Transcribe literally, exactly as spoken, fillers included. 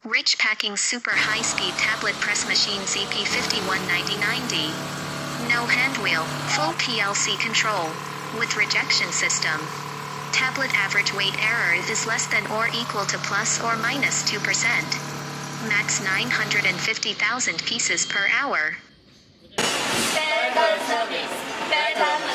Rich Packing Super High-Speed Tablet Press Machine Z P five one nine nine D. No handwheel, full P L C control. With rejection system. Tablet average weight error is less than or equal to plus or minus two percent. Max nine hundred fifty thousand pieces per hour. Standard service. Better